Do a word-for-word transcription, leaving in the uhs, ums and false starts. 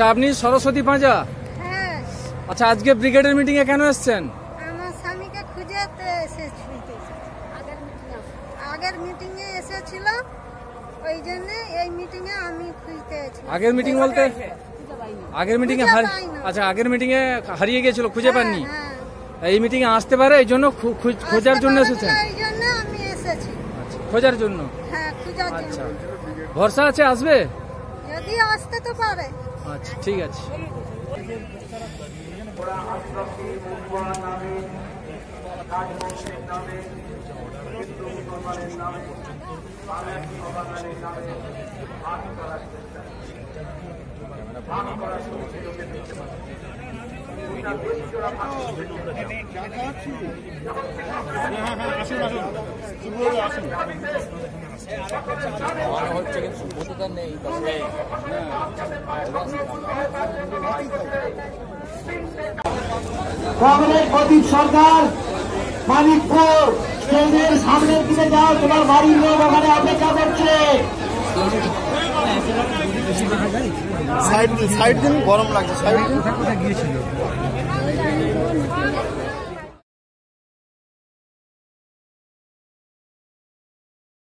আচ্ছা, আপনি সরস্বতী পাঁজা? হ্যাঁ। আচ্ছা, আজকে ব্রিগেডের মিটিং এ কেন এসেছেন? আমার স্বামীকে খুঁজতে এসেছি। আগের মিটিং এ এসেছিল, ওই জন্য এই মিটিং এ আমি খুঁজতে এসেছি। আগের মিটিং বলতে আগের মিটিং এ আচ্ছা আগের মিটিং এ হারিয়ে গিয়েছিল, খুঁজে পাননি। এই মিটিং এ আসতে পারে, এই জন্য খোঁজার জন্য এসেছেন? এই জন্য আমি এসেছি। আচ্ছা, খোঁজার জন্য। হ্যাঁ, খোঁজার জন্য। আচ্ছা, ভরসা আছে আসবে? যদি আসতে তো পারে। আচ্ছা, ঠিক আছে। কংগ্রেস প্রদীপ সরকার মানিকপুর স্টেজের সামনের দিকে যাও, তোমার বাড়ির লোক ওখানে অপেক্ষা করছে। সাইড দিন, সাইড দিন, গরম লাগছে। সাইড দিন।